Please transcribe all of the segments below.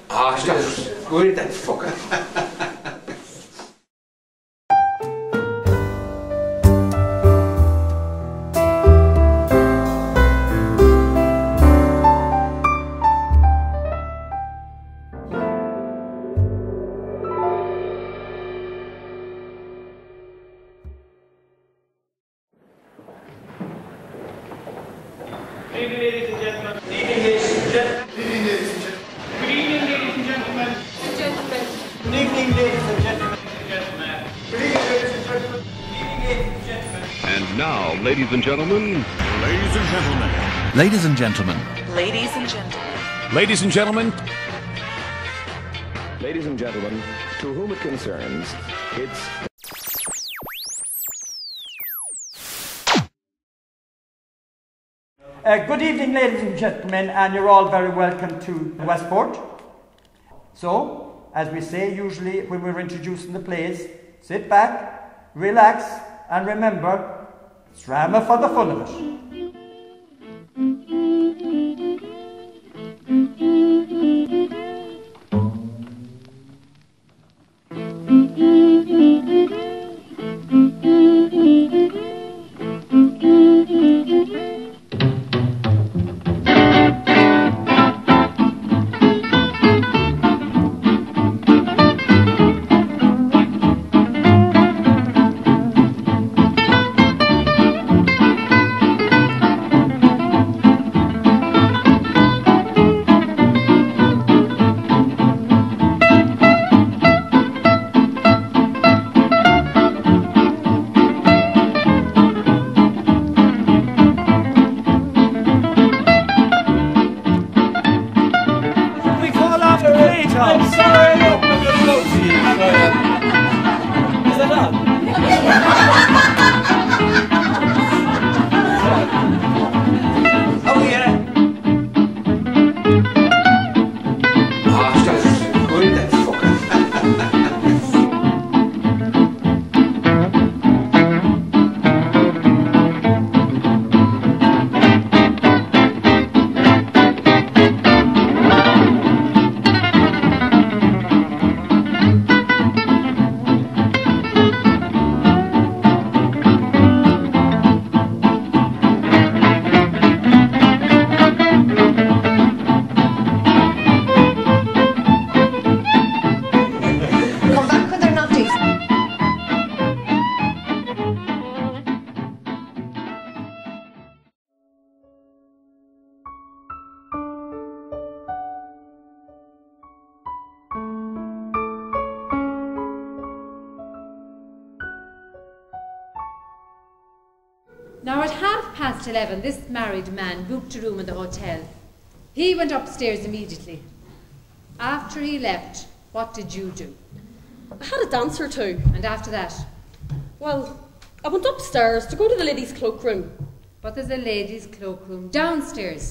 Ah, stop. Go in that fucker. Good evening, ladies and gentlemen. Good evening, ladies and gentlemen. Good evening, ladies and gentlemen. Good evening, ladies and gentlemen. Good evening, ladies and gentlemen. Good evening, ladies and gentlemen. Good evening, ladies and gentlemen. And now, ladies and gentlemen. Ladies and gentlemen. Ladies and gentlemen. Ladies and gentlemen. Ladies and gentlemen. Ladies and gentlemen, to whom it concerns, it's... Good evening, ladies and gentlemen, and you're all very welcome to Westport. So, as we say usually when we're introducing the plays, sit back, relax, and remember, it's drama for the fun of it. I'm sorry, I'm not going to go to you. Is that done? Oh, yeah. Ah, stop. Go in that fucker. Now at 11:30, this married man booked a room in the hotel. He went upstairs immediately. After he left, what did you do? I had a dance or two. And after that? Well, I went upstairs to go to the ladies' cloakroom. But there's a ladies' cloakroom downstairs.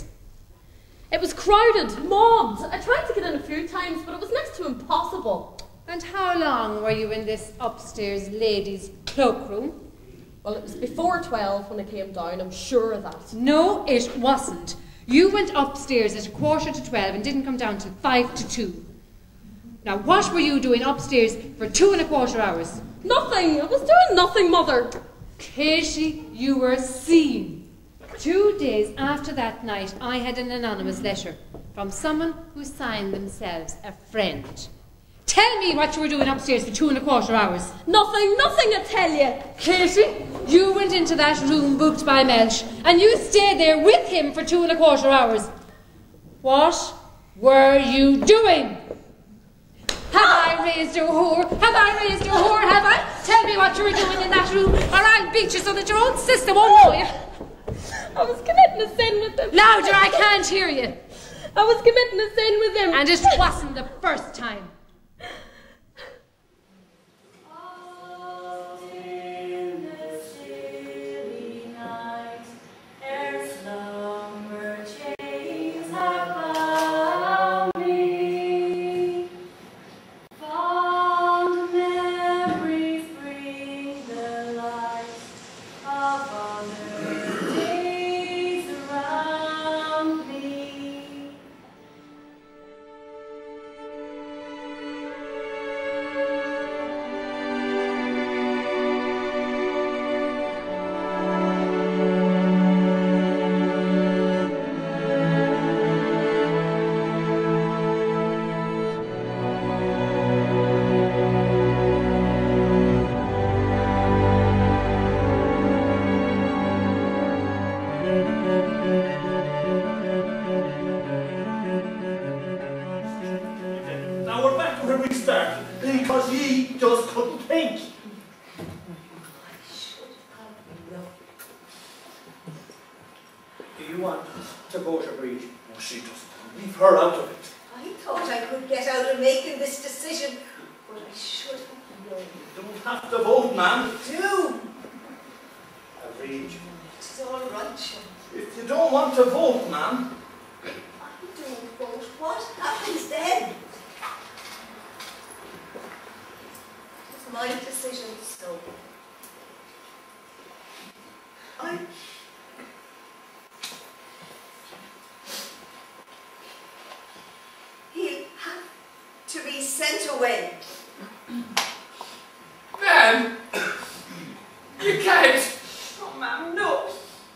It was crowded, mobbed. I tried to get in a few times, but it was next to impossible. And how long were you in this upstairs ladies' cloakroom? Well, it was before 12 when I came down, I'm sure of that. No, it wasn't. You went upstairs at 11:45 and didn't come down till 1:55. Now, what were you doing upstairs for 2¼ hours? Nothing. I was doing nothing, Mother. Katie, you were seen. 2 days after that night, I had an anonymous letter from someone who signed themselves a friend. Tell me what you were doing upstairs for 2¼ hours. Nothing, I tell you. Katie, you went into that room booked by Melch and you stayed there with him for 2¼ hours. What were you doing? Have I raised a whore? Have I raised a whore? Have I? Tell me what you were doing in that room or I'll beat you so that your own sister won't know you. I was committing a sin with him. Louder, I can't hear you. I was committing a sin with him. And it wasn't the first time. Now we're back to where we started, because he just couldn't think. Do you want to go to Breed? No, she doesn't. Leave her out of it. I thought I could get out of making this decision, but I should have known. You don't have to vote, ma'am. Do! Breed. It's all right, Sean. If you don't want to vote, ma'am. I don't vote. What happens then? It's my decision, so he'll have to be sent away. Ma'am! You can't! Oh, ma'am, no.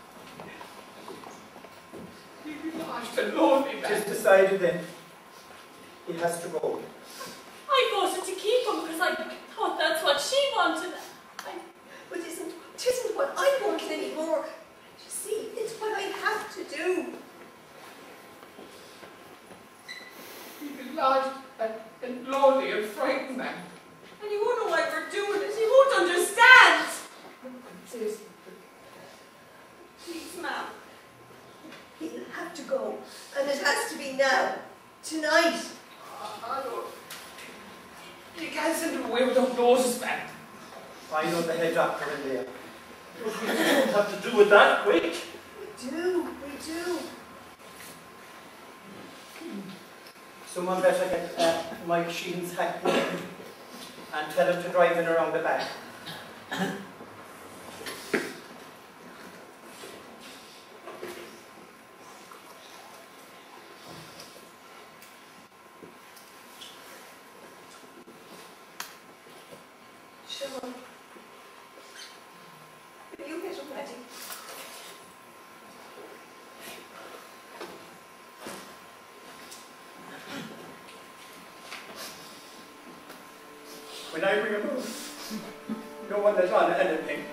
You lost alone in It is that. decided then. He has to go. I voted to keep him because I thought that's what she wanted. But it isn't what I want anymore. You see, it's what I have to do. You're lost and lonely and frightened, ma'am. And he won't know why we're doing it. He won't understand. Please, ma'am. He'll have to go. And it has to be now. Tonight. I don't... You can't send him away without notice, ma'am. I know the head doctor in there. We don't have to do with that, quick. We do. Someone better get Mike Sheehan's hat and tell him to drive it around the back. Sean, will you get him ready? When I bring him home, no one let on anything.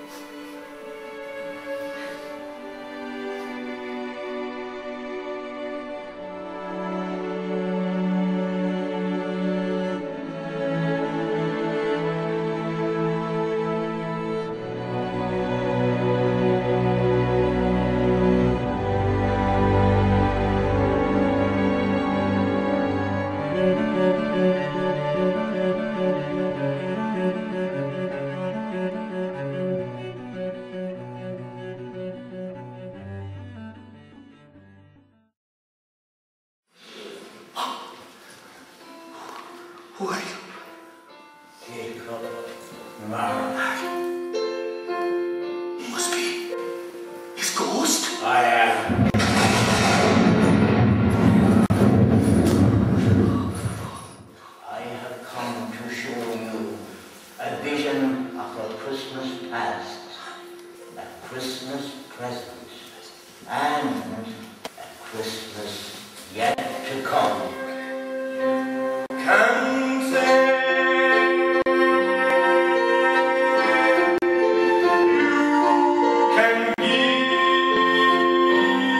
Who are you? He must be his ghost. I am. I have come to show you a vision of a Christmas past, a Christmas present, and a Christmas yet to come. Come say you can give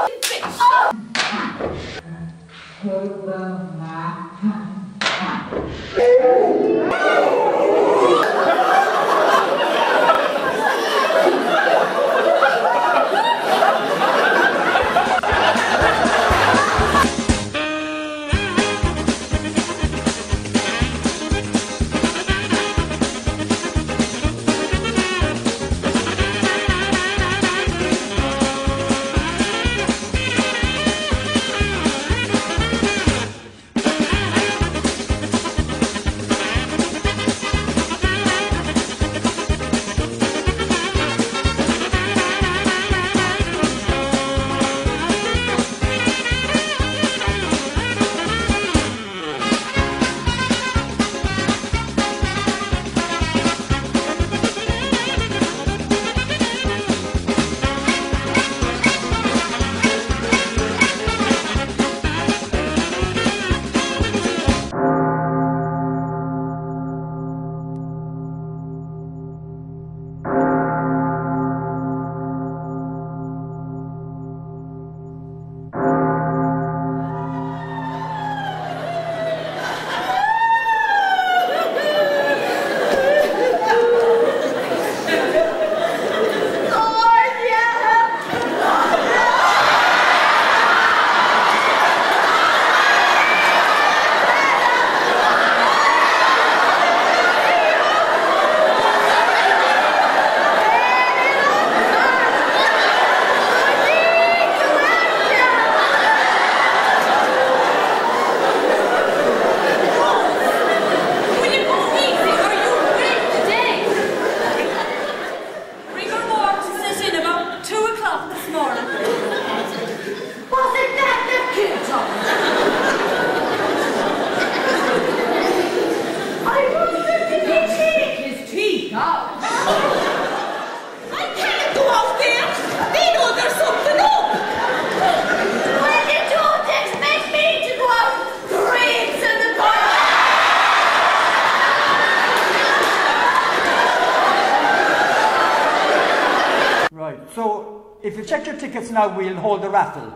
If you check your tickets now, we'll hold the raffle.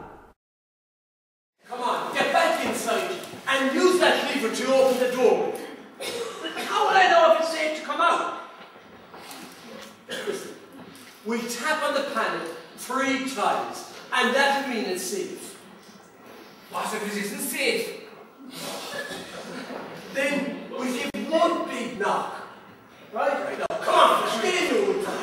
Come on, get back inside and use that lever to open the door. How will I know if it's safe to come out? Listen, we tap on the panel 3 times, and that'll mean it's safe. What if it isn't safe? Then we give 1 big knock. Right now. Come on, let's get into it.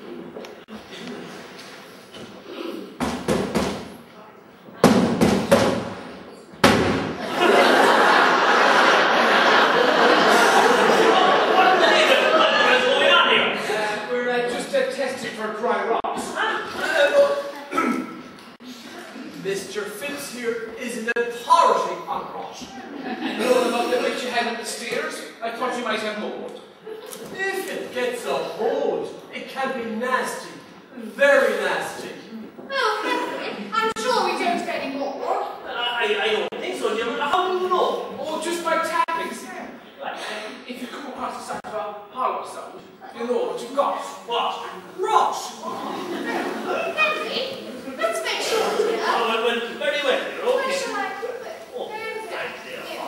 Mr. Phipps here is an authority on rot. And knowing about the witch you had up the stairs, I thought you might have mold. If it gets a hold, it can be nasty. Very nasty. Oh, I'm sure we don't get any more. I don't think so, Jim. How do you know? Oh, just by tapping. Like, if you come across the sound of a hollow sound, you know what you've got. What? Rot! Henry, let's make sure, dear. Oh, it went very well. Okay. Where shall I put it? Oh, There we go. thanks, dear. Yes.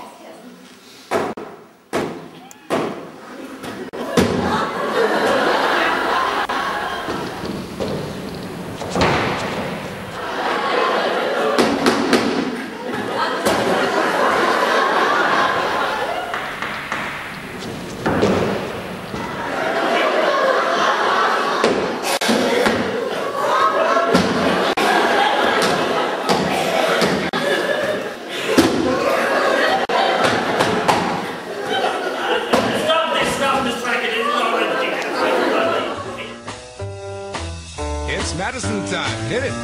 Madison time. Hit it.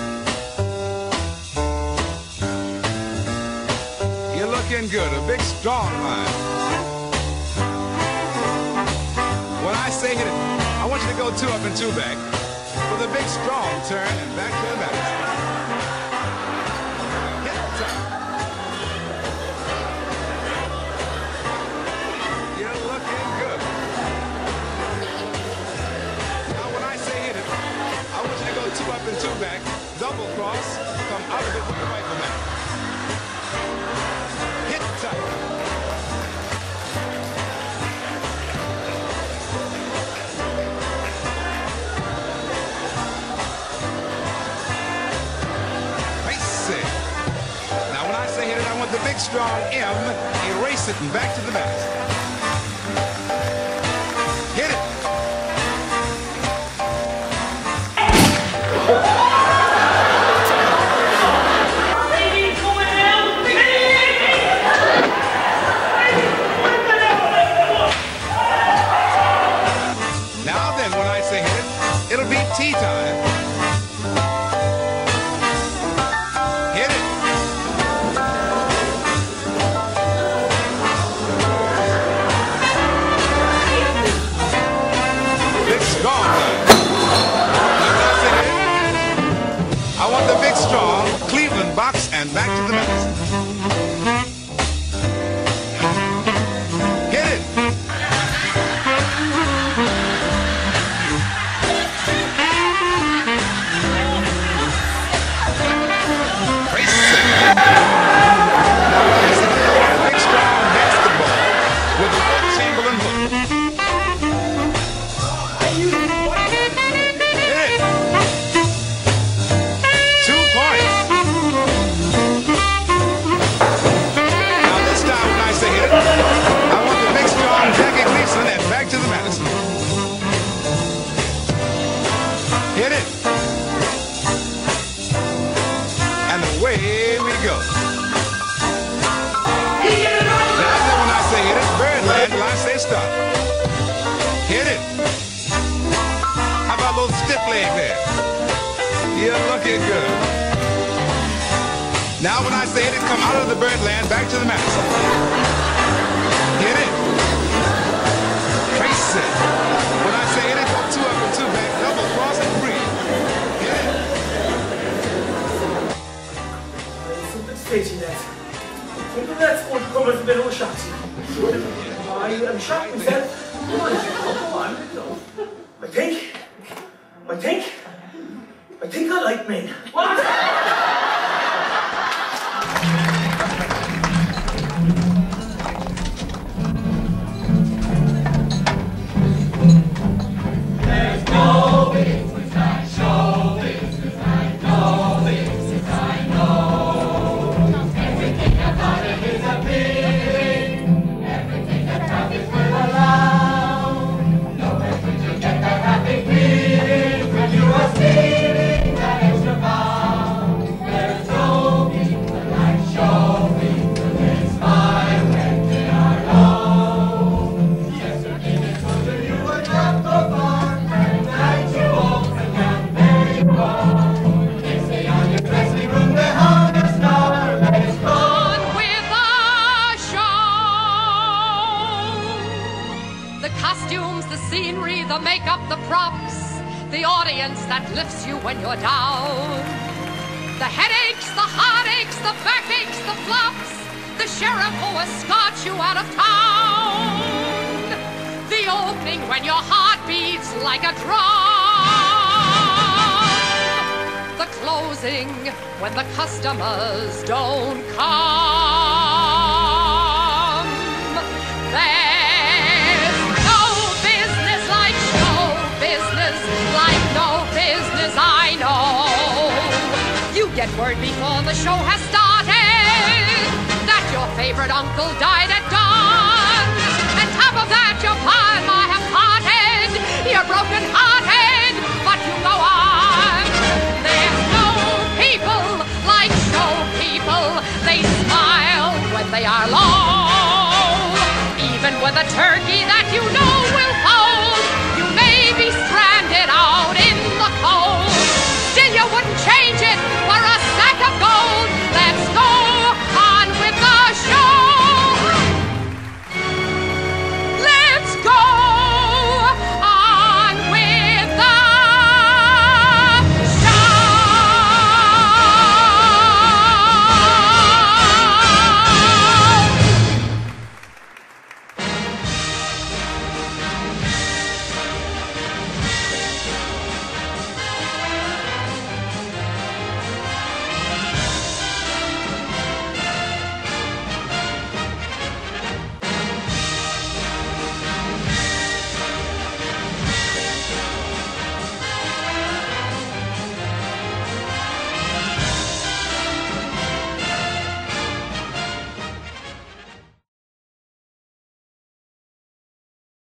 You're looking good. A big, strong line. When I say hit it, I want you to go 2 up and 2 back with a big, strong turn and back to the Madison. Hit it time. You're looking good. Now when I say hit it, I want you to go 2 up and 2 back, double cross, come out of the want the big strong M, erase it and back to the mast. Hit it. Now then, when I say hit it, it'll be tea time. Hit it. Big strong time. Now when I say hit it, I want the big strong Cleveland box and back to the mast. Hit it. Big strong basketball with the Wilt Chamberlain hook. Hit it. 2 points. Now this time when I say hit it, I want the big strong Jackie Gleason and back to the Madison. Hit it. And away we go. Now then when I say hit it, Birdland, when I say stop. Hit it. How about a little stiff leg there? You're looking good. Now when I say hit it, come out of the Birdland, back to the Madison. Hit it. Trace it. When I say hit it, go 2 up and 2 back, double cross and free. Hit it. Staging that. Think of that would come as a bit of a shock. I'm shocked myself. Come on, go on. I think I like men. What? There's no business like show business. I know business, I know. Everything about it is appealing. Everything about it will allow. Nowhere could you get that happy feeling when you are stealing that extra pound. There's no people like show people. They smile when they are low. Yesterday they told you you would not go far. Tonight you open and there you are. Next day on your dressing room they hung a star. Let's go. On with the show. The costumes, the scenery, the makeup, the props, the audience that lifts you when you're down. The headaches, the heartaches, the backaches, the flops, the sheriff who escorts you out of town. The opening when your heart beats like a drum. The closing when the customers don't come. There's no business like show business, like no business I know. You get word before the show has started that your favorite uncle died at dawn. And top of that, your pa and ma have parted. You're broken hearted, but you go on. There's no people like show people. They smile when they are low. Even with a turkey that you know